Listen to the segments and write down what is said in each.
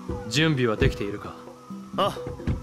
準備はできているか？ あ、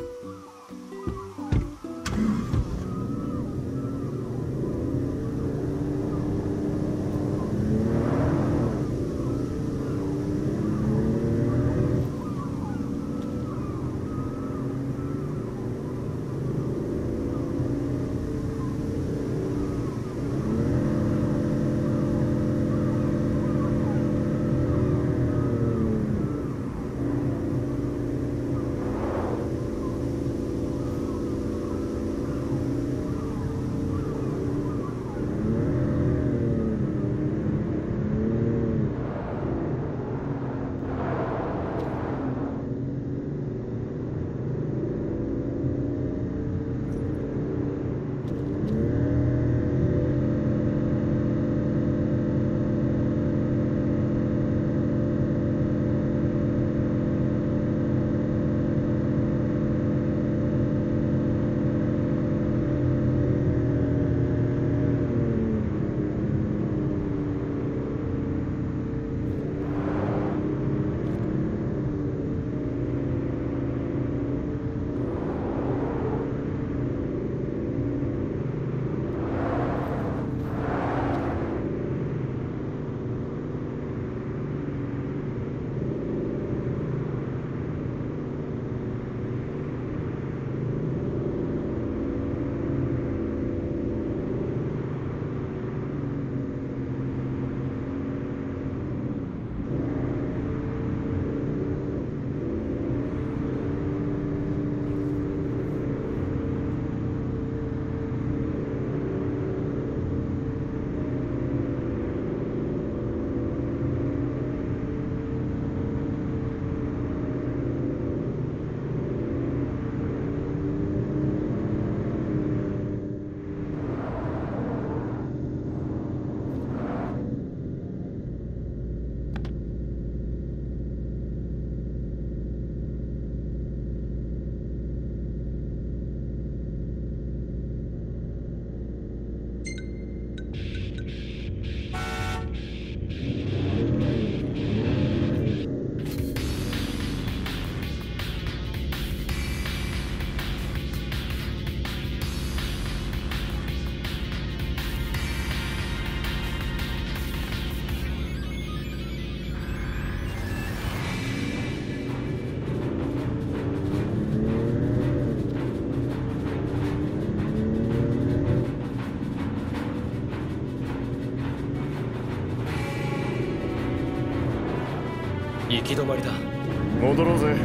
行き止まりだ。 戻ろうぜ。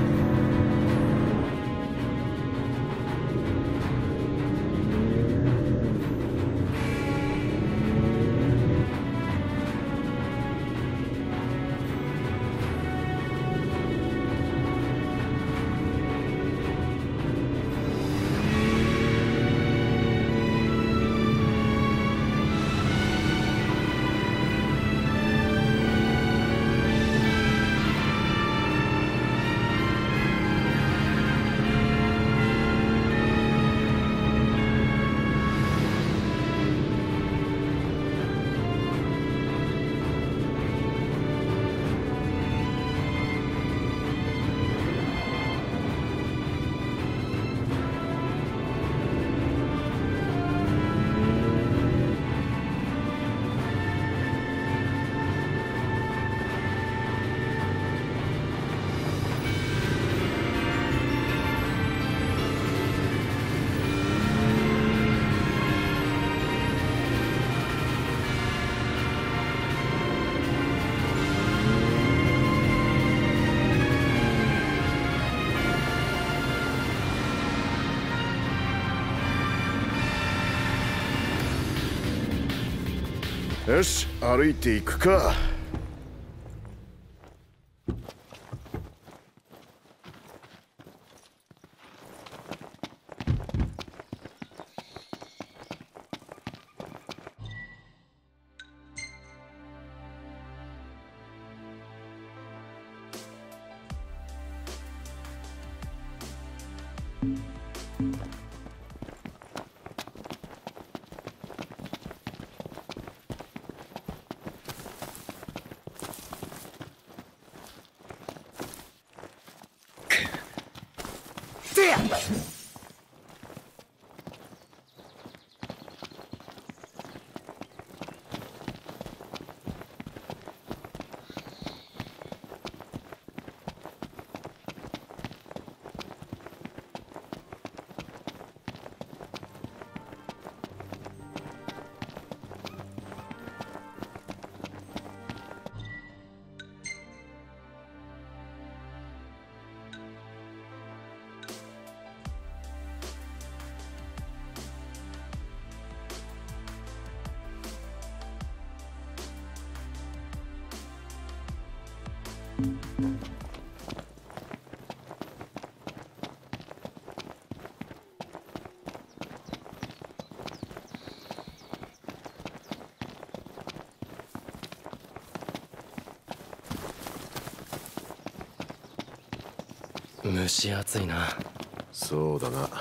よし、歩いていくか。 蒸し暑いな。 そうだな。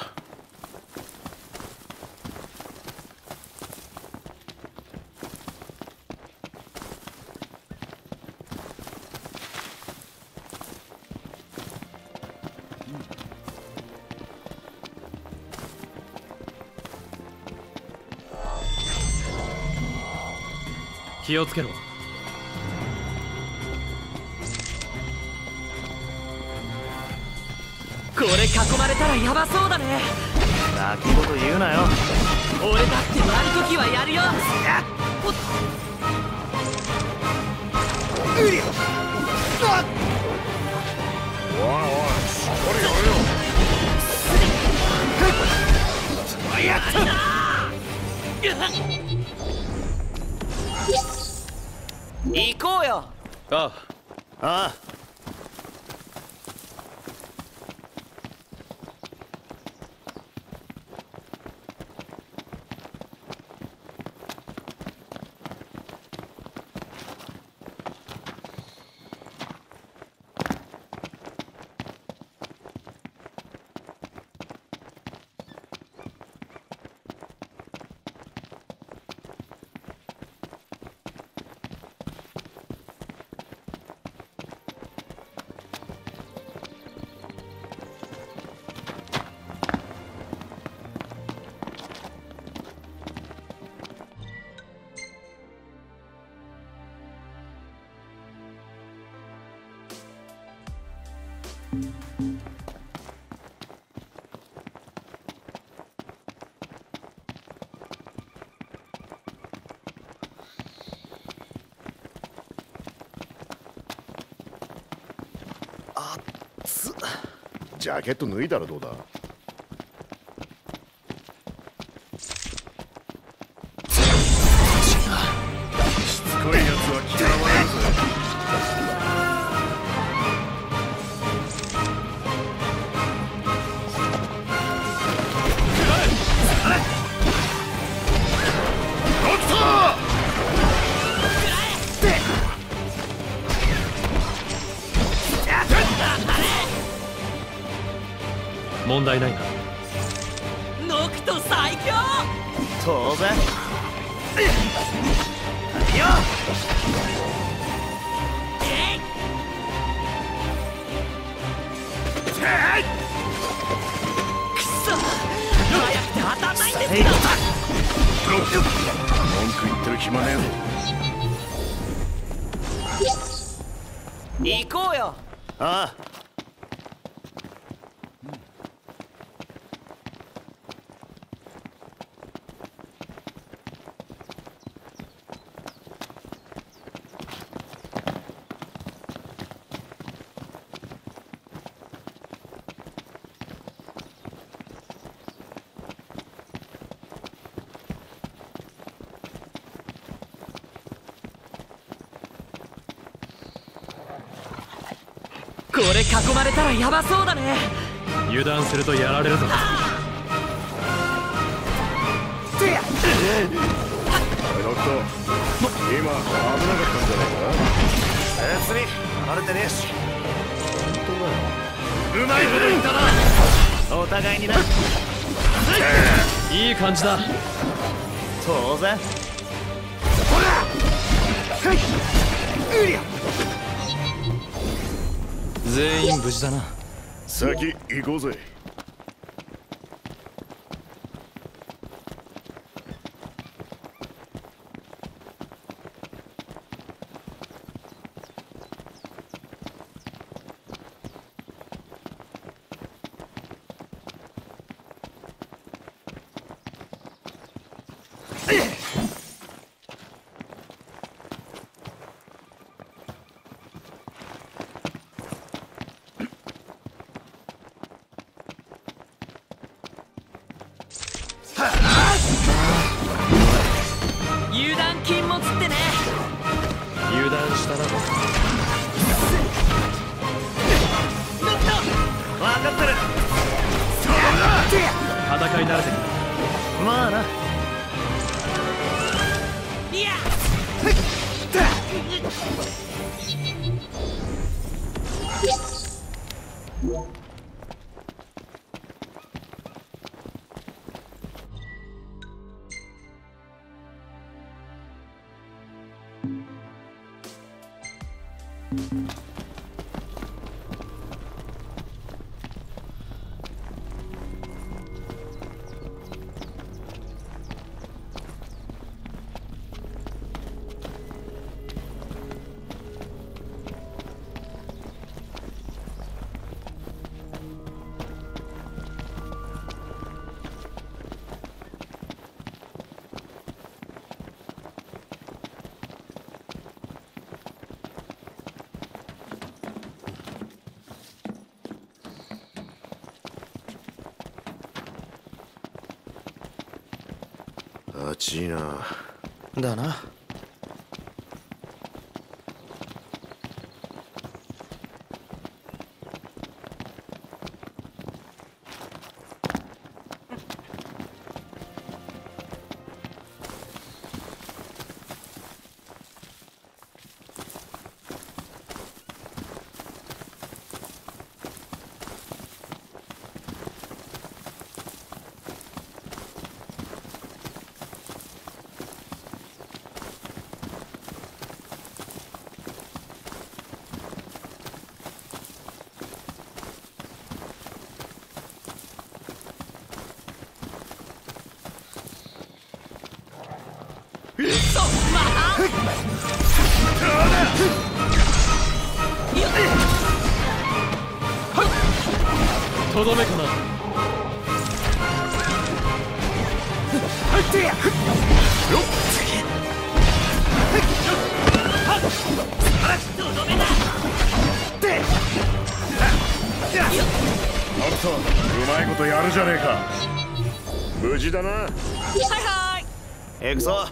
気をつけろ。これ囲まれたらヤバそうだね。 泣き言言うなよ。 俺だってやるときはやるよ。おっおいおい、しっかりやれよ。 やった行こうよ。 ああ。 ジャケット脱いだらどうだ。しつこいやつは嫌われるぜ。 問題ないな。ノクト最強。 当然。よっ。 くそ、早くて当たんないんですけど。 文句言ってる暇ねえぞ。 行こうよ。 ああ。 これ囲まれたらヤバそうだね。油断するとやられるぞ。 おいノクト、今危なかったんじゃないか。 別に離れてねえし。 本当だよ。 うまいこと言ったな。 お互いにな。 いい感じだ。 当然。 ほら、はい、うりゃ。 全員無事だな。 先行こうぜ。 油断禁物ってね。油断したな。 分かってる。 戦い慣れてる。 まあな。 いや暑いな。 だな。 とどめかな。 おっと、うまいことやるじゃねえか。無事だな。はいはい。行くぞ。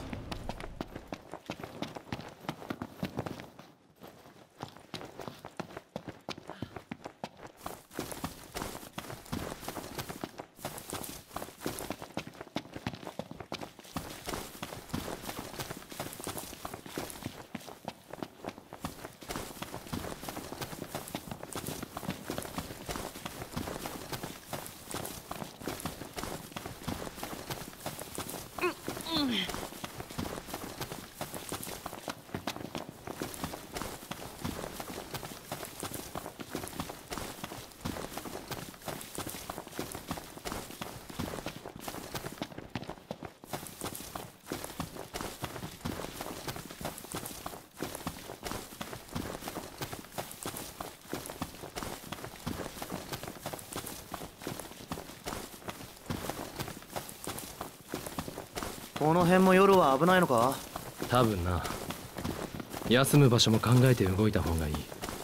この辺も夜は危ないのか？ 多分な。休む場所も考えて動いた方がいい。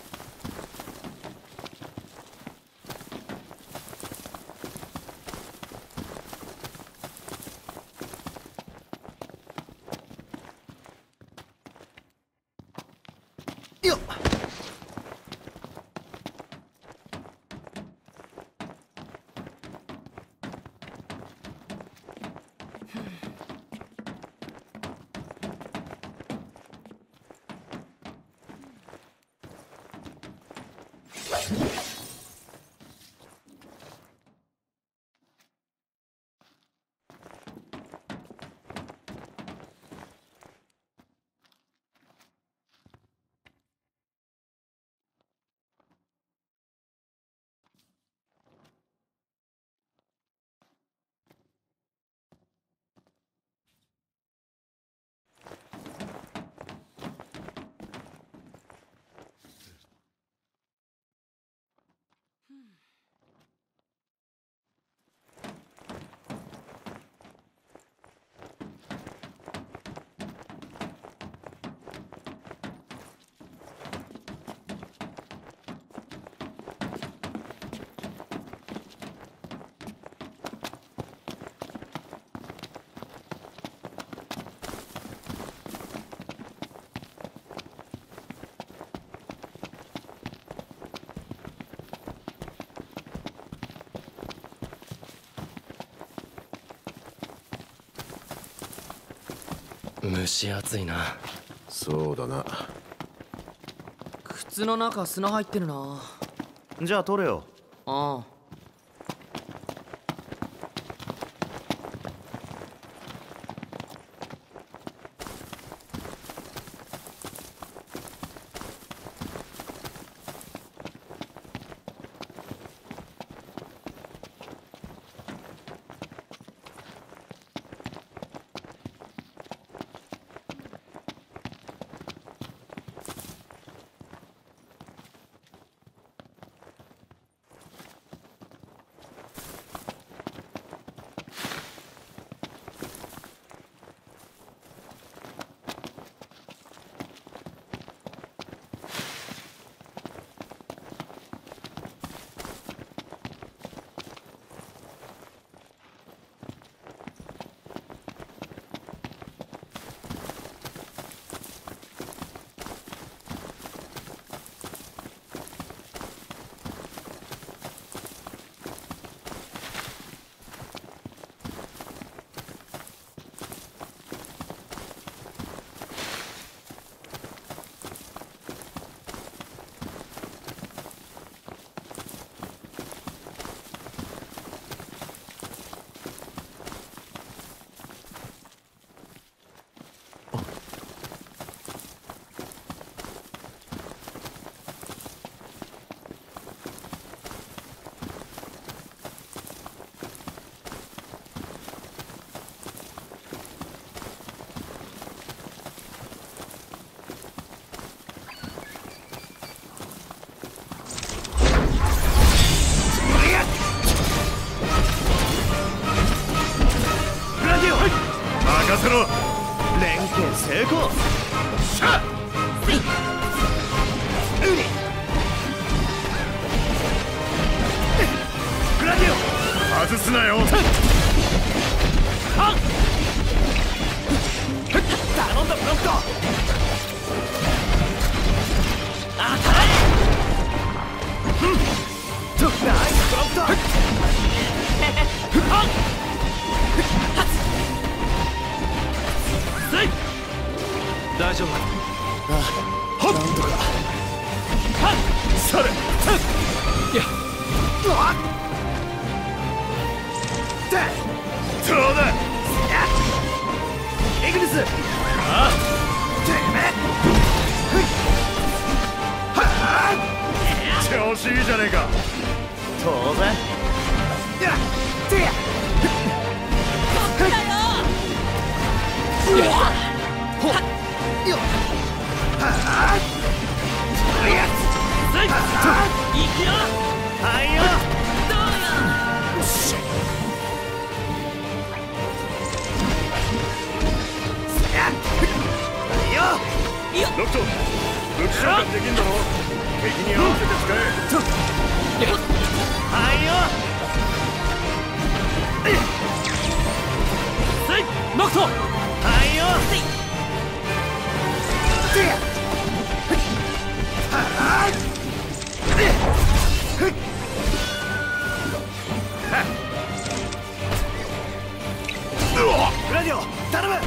よっ。 蒸し暑いな。 そうだな。 靴の中砂入ってるな。 じゃあ取れよ。 ああ。 任せろ。 連携成功。 しゃグラディオ外すなよ。 頼んだブロックト。ナイスブロックト。 大丈夫。 なんとか。 それ。 いや、 どうだ。 イグニス。てめ調子いいじゃねえか。 当然。やってや。はいよ。 ロクト、武器召喚できんだろ。敵に合わせて使え。 はいよ。 ノクト。 はいよ。グラディオ頼む。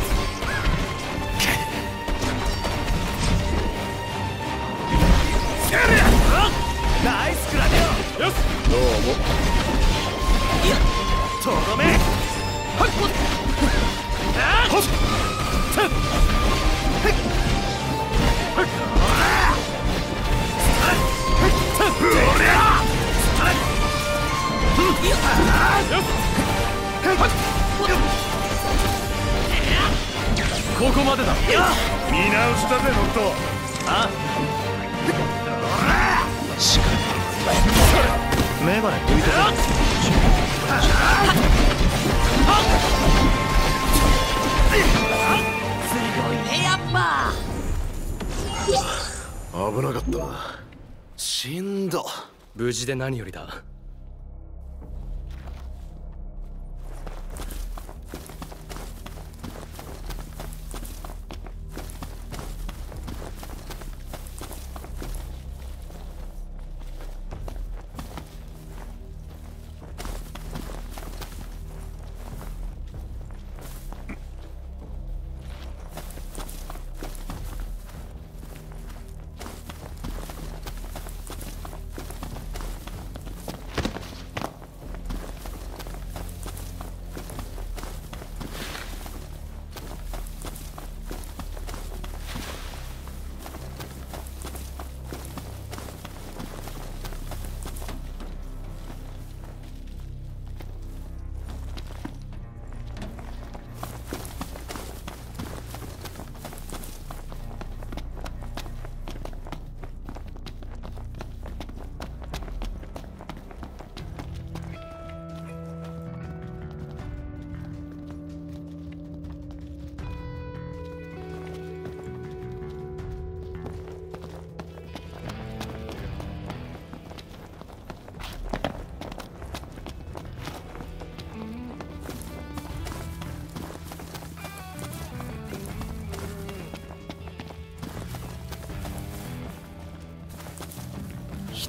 ナイスグラディオ。 よし、どうも。 とどめ。 ここまでだ。 見直したぜ、ノクト。 あメガネ浮いてる。 すごいねやっぱ。 危なかったな。 しんど。 無事で何よりだ。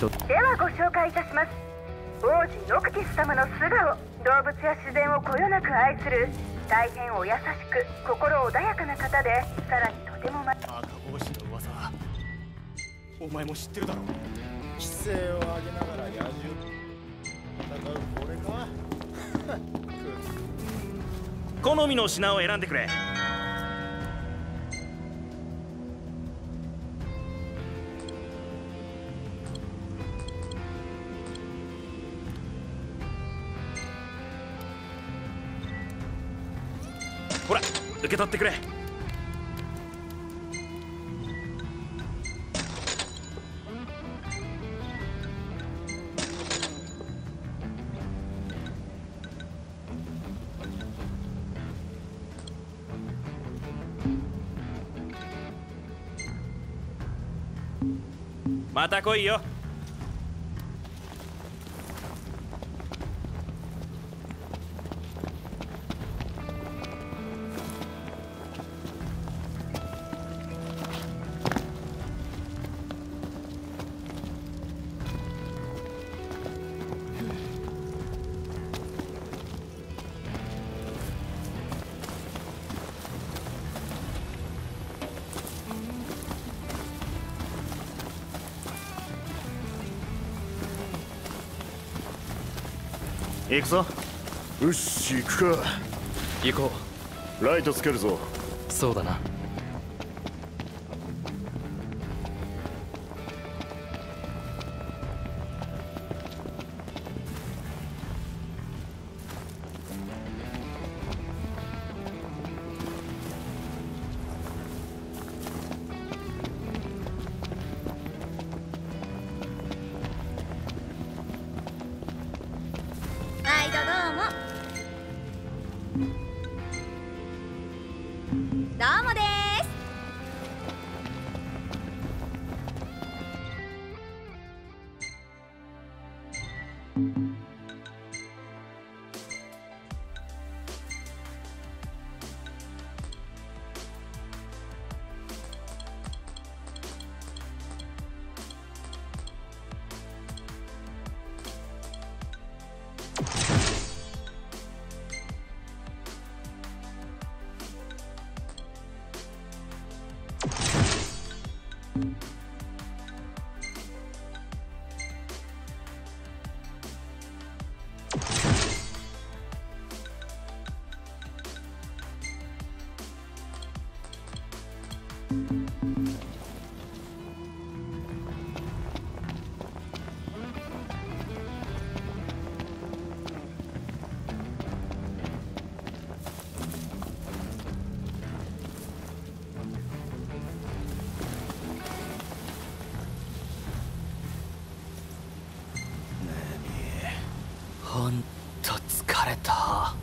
人。 ではご紹介いたします。王子ノクティス様の素顔。動物や自然をこよなく愛する大変お優しく心穏やかな方で、さらにとても赤帽子の噂、お前も知ってるだろう。規制を上げながら野獣戦うこれか。 好みの品を選んでくれ。ほら、受け取ってくれ。また来いよ。行くぞ。 よし、行くか。 行こライトつけるぞ。 う。そうだな。 毎度どうもです。ほんと疲れた。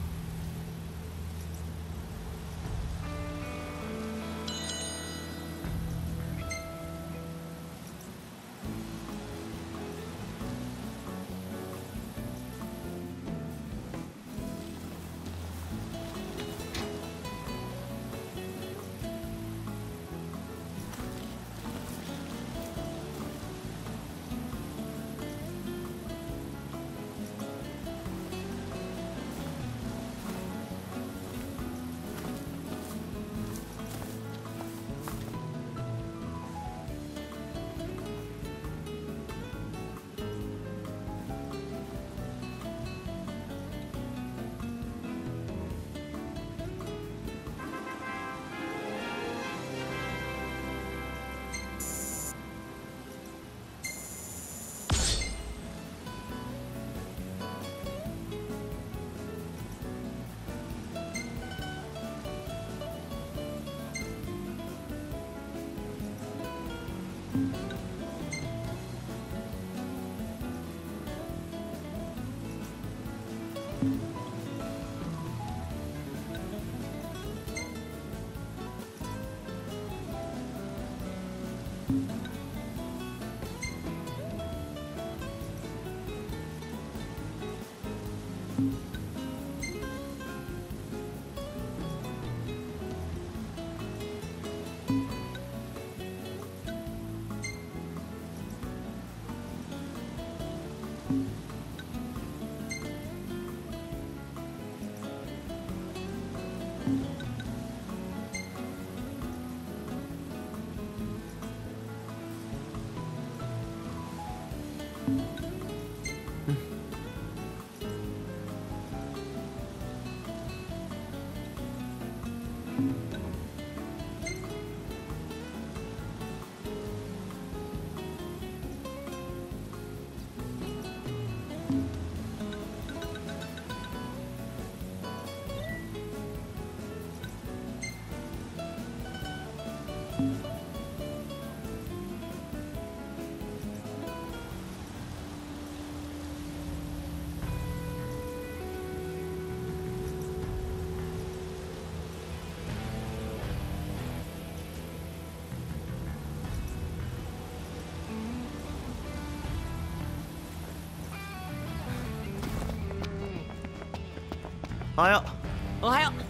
おはよおはよう。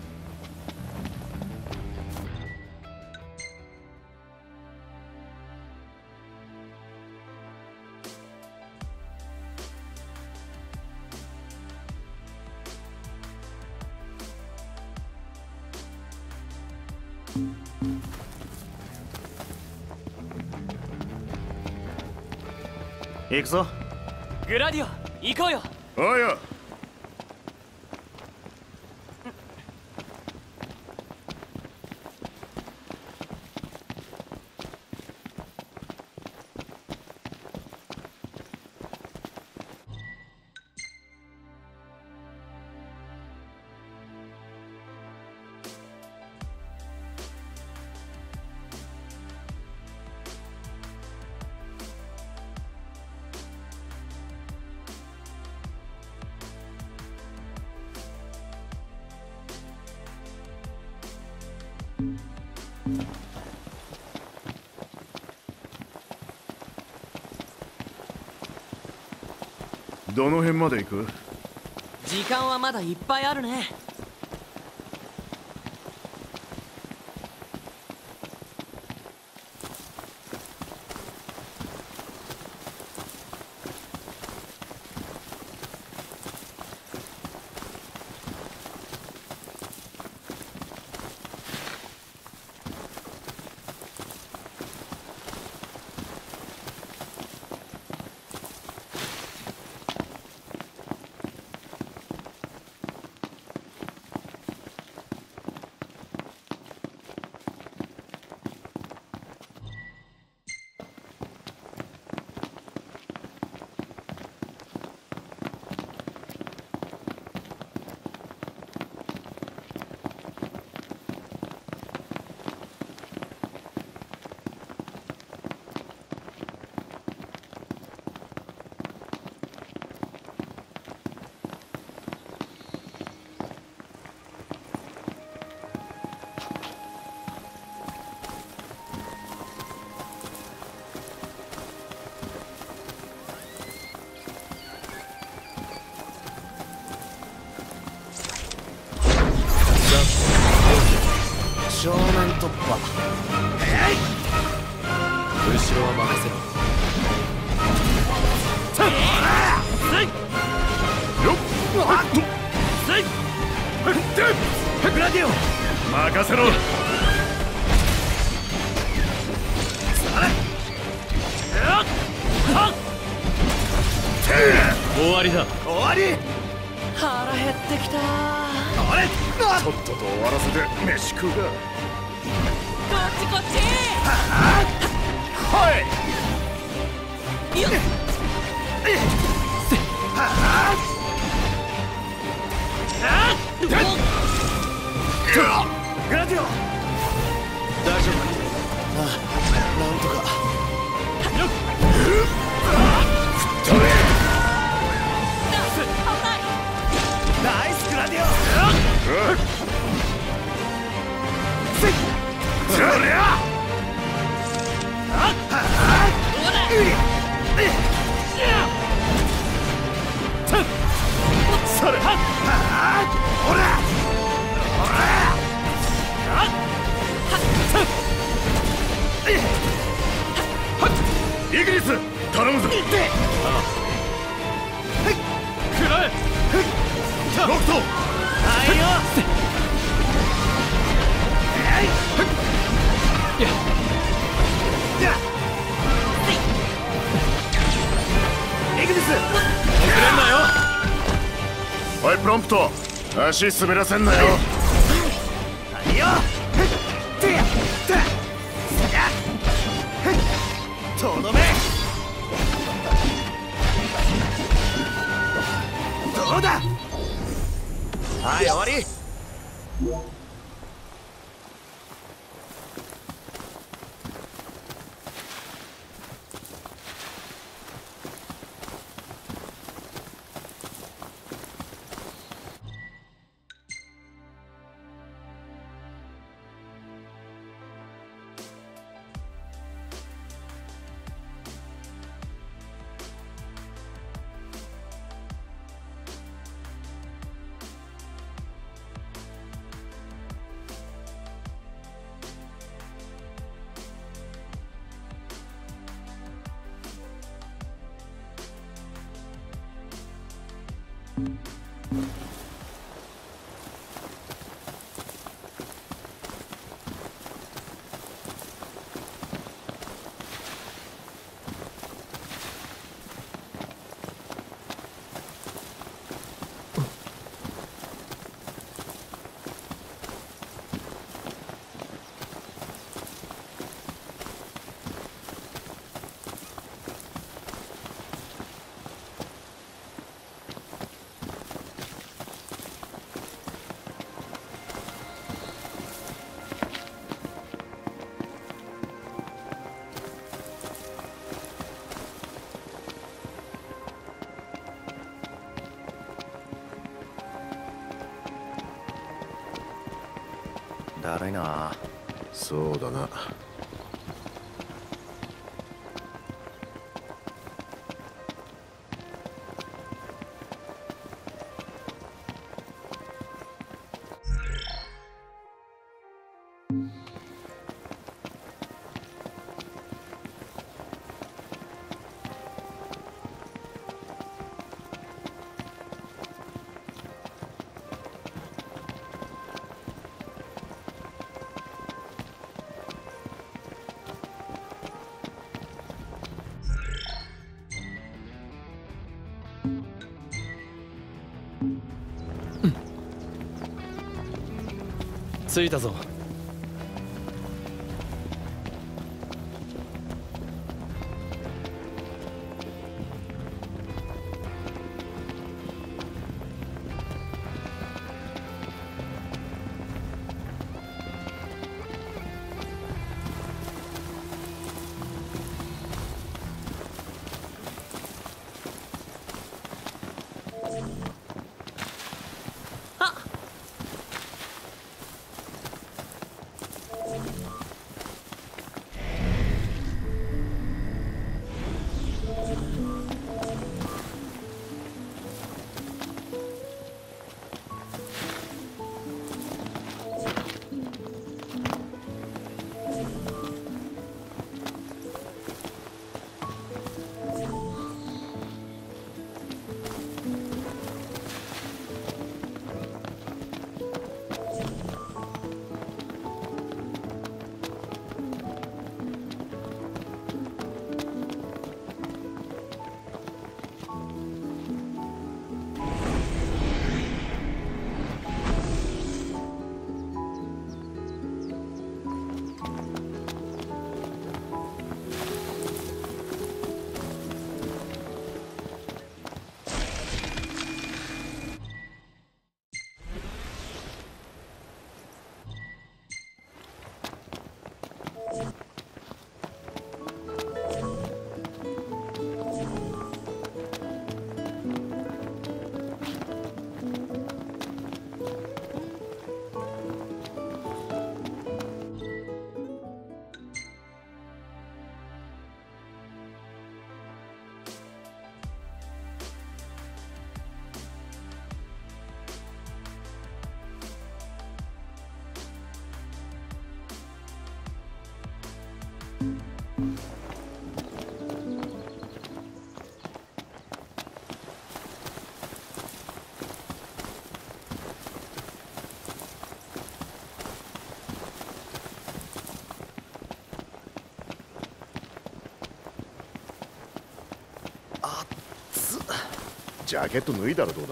行くぞ。 グラディオ行こうよ。 おいよ。どの辺まで行く？ 時間はまだいっぱいあるね。 正面突破。 後ろは任せろ。 グラディオ任せろ。 終わりだ。 終わり。 腹減ってきた。 あれとっとと終わらせて飯食うか。 こっちこっち。 はいよっ。 グラディオ大丈夫。なんとか。ナイスグラディオ。 そりゃそれイギリス頼むぞ。 食らえ。 ロクトはいよ。イギリス遅れんなよ。 おいプロンプト足滑らせんなよ。 はいよ。とどめ。どうだ。はい終わり。 だるいな。 そうだな。 着いたぞ。ジャケット脱いだらどうだ。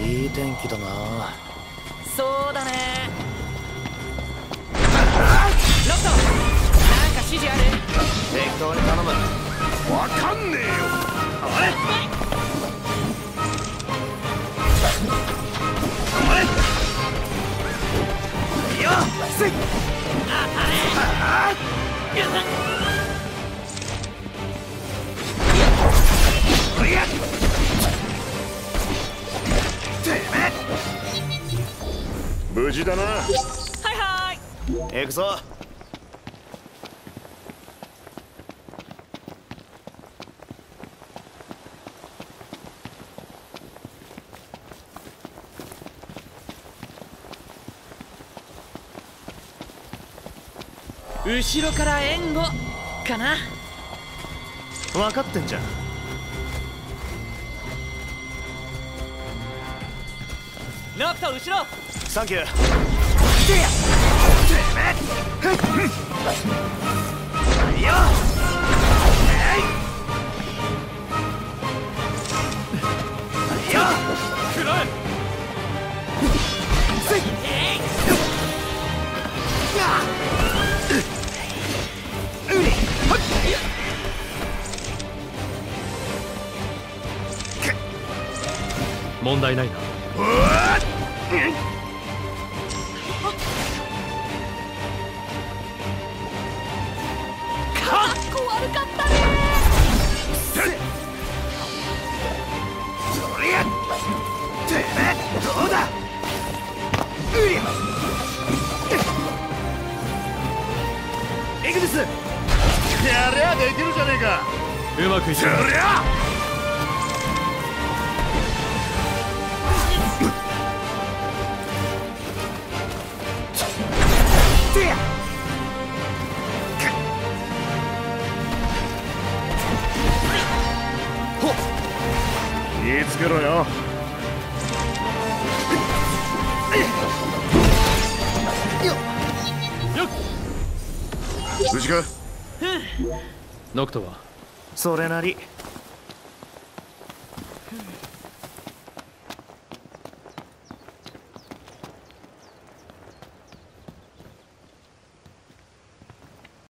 いい天気だな。 そうだね。ロット、なんか指示ある？ 適当に頼む。 わかんねえよ。 あれよっせい。 無事だな。 はいはい。 行くぞ。 後ろから援護かな。 分かってんじゃん。 ロット後ろ。 サンキュー。 問題ないな。 かっこ悪かったね。 どうだ。エグビス、やりゃできるじゃねえか。 うまくいった。 やりゃ気ぃつけろよ。無事か。 ノクトはそれなり。